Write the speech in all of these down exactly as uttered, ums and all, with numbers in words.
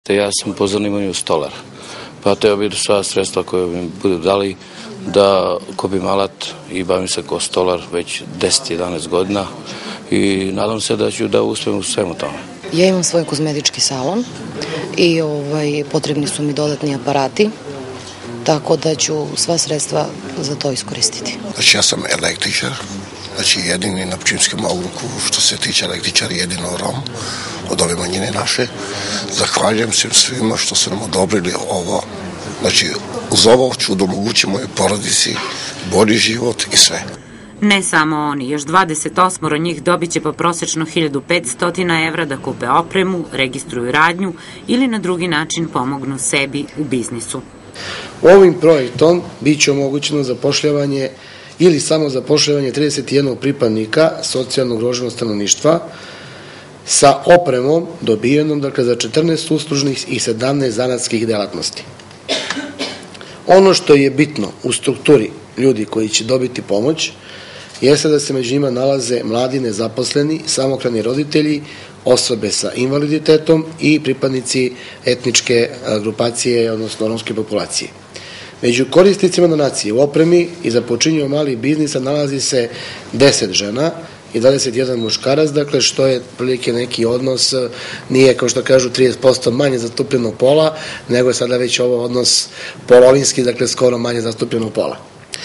Te ja sam po zanimanju stolar, pa teo bih sva sredstva koje mi budu dali da kupim alat i bavim se kao stolar već deset jedanaest godina i nadam se da ću da uspem u svemu tome. Ja imam svoj kozmetički salon i ovaj, potrebni su mi dodatni aparati, tako da ću sva sredstva za to iskoristiti. Znači ja sam električar, znači jedini na Pčinjskom okrugu što se tiče električara, jedino Rom od ove manjine naše. Zahvaljujem se svima što su nam odobrili ovo. Znači uz ovo ću da omogućim mojoj porodici bolji život i sve. Ne samo oni, još dvadeset osam njih dobit će po prosečno hiljadu petsto evra da kupe opremu, registruju radnju ili na drugi način pomognu sebi u biznisu. Ovim projektom bit će omogućeno zapošljavanje ili samo zapošljavanje trideset jednog pripadnika socijalno ugroženog stanovništva sa opremom dobijenom dakle, za četrnaest uslužnih i sedamnaest zanatskih delatnosti. Ono što je bitno u strukturi ljudi koji će dobiti pomoć jeste da se među njima nalaze mladi nezaposleni, samohrani roditelji, osobe sa invaliditetom i pripadnici etničke grupacije, odnosno romske populacije. Među korisnicima donacije u opremi i za počinjenje malih biznisa nalazi se deset žena i dvadeset jedan muškarac, dakle što je prilike neki odnos, nije kao što kažu trideset posto manje zastupljenog pola, nego je sada već ovo odnos polovinski, dakle skoro manje zastupljenog pola.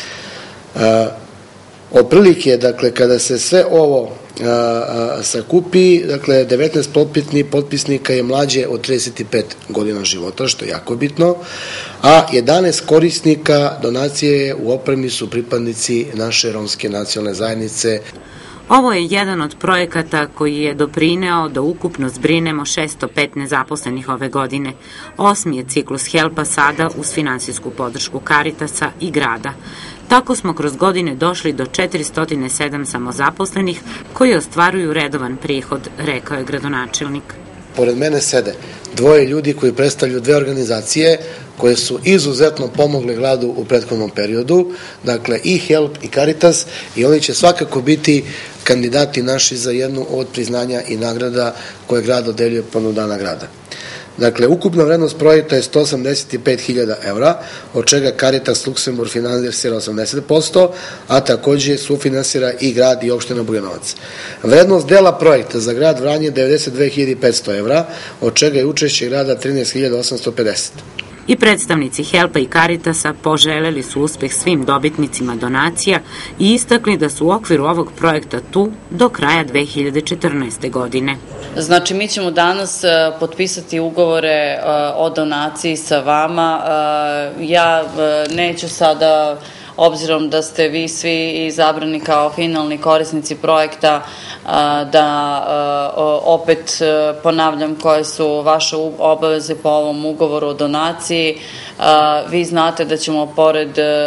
Otprilike, dakle, kada se sve ovo a, a, sakupi, dakle, devetnaest potpisnika je mlađe od trideset pet godina života, što je jako bitno, a jedanaest korisnika donacije u opremi su pripadnici naše romske nacionalne zajednice. Ovo je jedan od projekata koji je doprineo da ukupno zbrinemo šesto pet nezaposlenih ove godine. Osmi je ciklus Helpa sada uz finansijsku podršku Karitasa i grada. Tako smo kroz godine došli do četiristo sedam samozaposlenih koji ostvaruju redovan prihod, rekao je gradonačelnik. Pored mene sede dvoje ljudi koji predstavljaju dve organizacije koje su izuzetno pomogle gradu u prethodnom periodu, dakle i Help i Caritas, i oni će svakako biti kandidati naši za jednu od priznanja i nagrada koje grad dodeljuje povodom dana grada. Dakle, ukupna vrednost projekta je sto osamdeset pet hiljada evra, od čega Caritas Luksemburg finansira osamdeset posto, a takođe sufinansira i grad i opština Bujanovac. Vrednost dela projekta za grad Vranje je devedeset dve hiljade petsto evra, od čega je učešće grada trinaest hiljada osamsto pedeset. I predstavnici Helpa i Caritasa poželjeli su uspeh svim dobitnicima donacija i istakli da su u okviru ovog projekta tu do kraja dve hiljade četrnaeste. godine. Znači, mi ćemo danas potpisati ugovore o donaciji sa vama. Ja neću sada, obzirom da ste vi svi izabrani kao finalni korisnici projekta, da opet ponavljam koje su vaše obaveze po ovom ugovoru o donaciji. Vi znate da ćemo pored,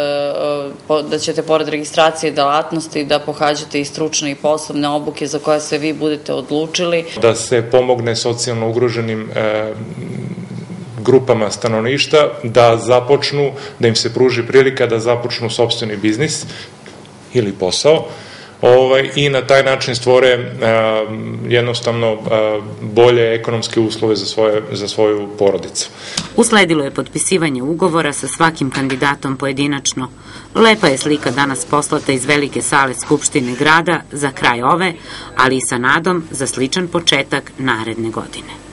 da ćete pored registracije delatnosti da pohađate i stručne i poslovne obuke za koje se vi budete odlučili. Da se pomogne socijalno ugroženim grupama stanovništva da započnu, da im se pruži prilika da započnu sopstveni biznis ili posao i na taj način stvore jednostavno bolje ekonomske uslove za svoju porodicu. Usledilo je potpisivanje ugovora sa svakim kandidatom pojedinačno. Lepa je slika danas poslata iz velike sale Skupštine grada za kraj ove, ali i sa nadom za sličan početak naredne godine.